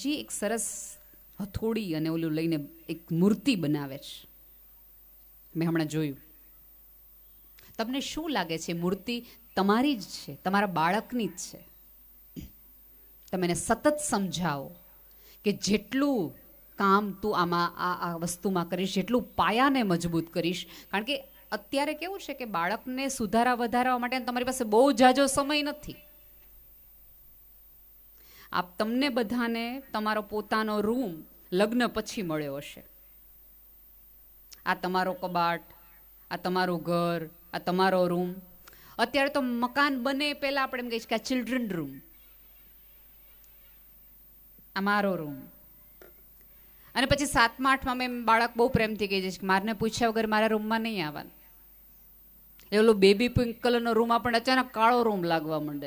ગણેશજી એક સરસ હથોડી અને ઓલું લઈને એક મૂર્તિ બનાવે છે. મેં હમણાં જોયું. તમને શું લાગે છે મૂર્તિ તમારી જ છે, તમારા બાળકની જ છે? તમે એને સતત સમજાવો કે જેટલું કામ તું આમાં આ વસ્તુમાં કરીશ, જેટલું પાયાને મજબૂત કરીશ. કારણ કે અત્યારે કેવું છે કે બાળકને સુધારા વધારવા માટે તમારી પાસે બહુ જાજો સમય નથી. આપ તમને બધાને તમારો પોતાનો રૂમ લગ્ન પછી મળ્યો હશે. આ તમારો કબાટ, આ તમારું ઘર, આ તમારો રૂમ. અત્યારે તો મકાન બને પહેલા આપણે એમ કહીએ કે આ ચિલ્ડ્રન રૂમ, આ મારો રૂમ. અને પછી 7મા 8મા મેં બાળક બહુ પ્રેમથી કહી જઈશ કે મારને પૂછ્યા વગર મારા રૂમમાં નહીં આવવાનું. એ ઓલો બેબી પિંક કલરનો રૂમ આપણને અચાનક કાળો રૂમ લાગવા માંડે.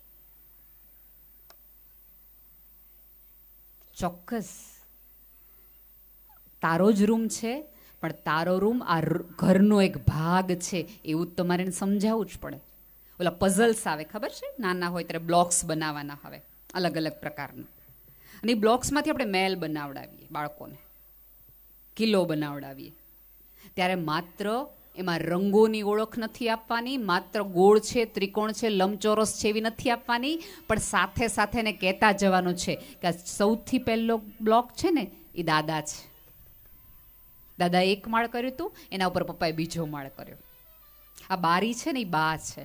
ચોક્કસ તારો જ રૂમ છે, પણ તારો રૂમ આ ઘરનો એક ભાગ છે એવું તમારે સમજાવવું જ પડે. ઓલા પઝલ્સ આવે ખબર છે, નાના હોય ત્યારે બ્લોક્સ બનાવવાના આવે અલગ અલગ પ્રકારના, અને એ બ્લોક્સમાંથી આપણે મહેલ બનાવડાવીએ, બાળકોને કિલ્લો બનાવડાવીએ. ત્યારે માત્ર એમાં રંગોની ઓળખ નથી આપવાની, માત્ર ગોળ છે, ત્રિકોણ છે, લંબચોરસ છે એવી નથી આપવાની, પણ સાથે સાથે એને કહેતા જવાનું છે કે આ સૌથી પહેલો બ્લોક છે ને એ દાદા છે. દાદા એક માળ કર્યું હતું, એના ઉપર પપ્પાએ બીજો માળ કર્યો. આ બારી છે ને એ બા છે.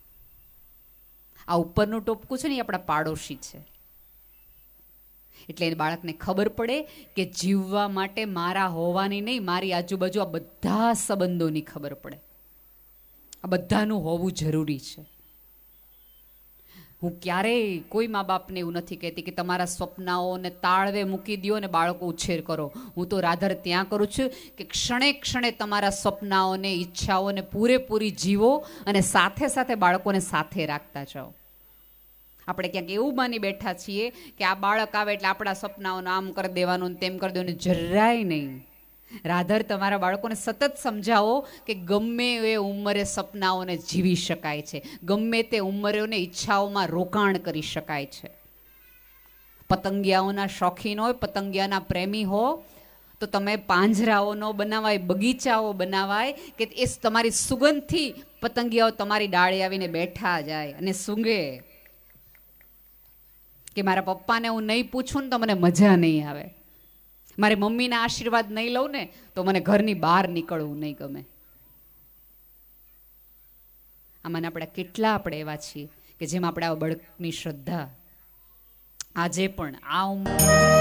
આ ઉપરનું ટોપકું છે ને એ આપણા પાડોશી છે. એટલે એને બાળકને ખબર પડે કે જીવવા માટે મારા હોવાની નહીં, મારી આજુબાજુ આ બધા સંબંધોની ખબર પડે. આ બધાનું હોવું જરૂરી છે. હું ક્યારેય કોઈ મા બાપને એવું નથી કહેતી કે તમારા સ્વપ્નાઓને તાળવે મૂકી દો અને બાળકો ઉછેર કરો. હું તો રાધર ત્યાં કરું છું કે ક્ષણે ક્ષણે તમારા સ્વપ્નાઓને, ઈચ્છાઓને પૂરેપૂરી જીવો અને સાથે સાથે બાળકોને સાથે રાખતા જાઓ. આપણે ક્યાંક એવું માની બેઠા છીએ કે આ બાળક આવે એટલે આપણા સપનાઓને આમ કરી દેવાનું, તેમ કરી દેવાનું. જરાય નહીં. રાધર તમારા બાળકોને સતત સમજાવો કે ગમે એ ઉંમરે સપનાઓને જીવી શકાય છે, ગમે તે ઉંમરેને ઈચ્છાઓમાં રોકાણ કરી શકાય છે. પતંગિયાઓના શોખીન હોય, પતંગિયાના પ્રેમી હો તો તમે પાંજરાઓ ન બનાવાય, બગીચાઓ બનાવાય કે એ તમારી સુગંધથી પતંગિયાઓ તમારી ડાળે આવીને બેઠા જાય અને સૂંઘે કે મારા પપ્પાને હું નહીં પૂછું ને તો મને મજા નહીં આવે, મારે મમ્મીના આશીર્વાદ નહીં લઉં ને તો મને ઘરની બહાર નીકળવું નહીં ગમે. આમાં આપણે કેટલા આપણે એવા છીએ કે જેમ આપણે આ બળકની શ્રદ્ધા આજે પણ આ ઉંમર